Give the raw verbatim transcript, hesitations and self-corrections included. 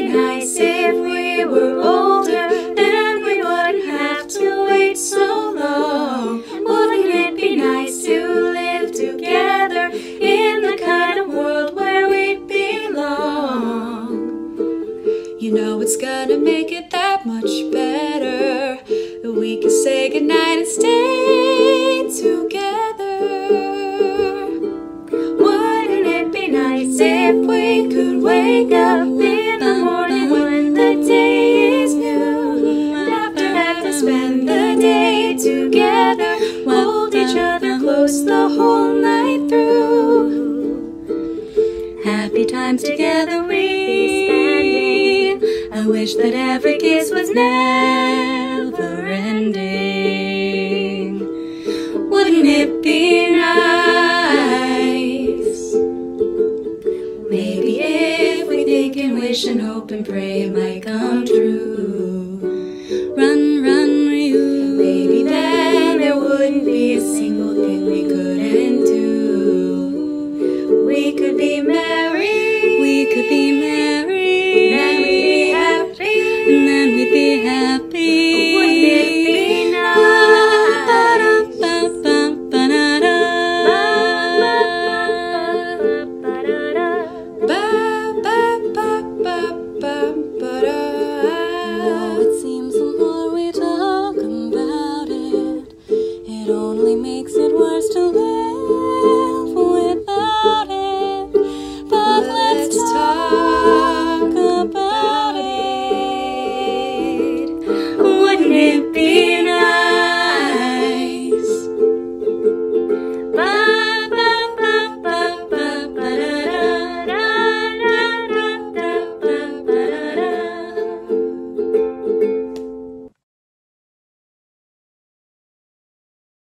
be nice if we were older? Then we wouldn't have to wait so long. Wouldn't it be nice to live together in the kind of world where we belong? You know it's gonna make it that much better that we can say goodnight and stay together. Wouldn't it be nice if we could wake up in the morning when the day is new, after having spent the day together, hold each other close the whole night through. Happy times together we'd be spending. I wish that every kiss was never